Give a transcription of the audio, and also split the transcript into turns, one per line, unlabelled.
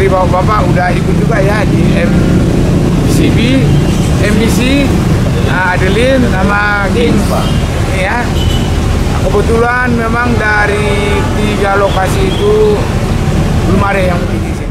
dari bapak udah ikut juga ya di MCB, MBC, Adeline sama Kings ya. Kebetulan memang dari 3 lokasi itu belum ada yang begini.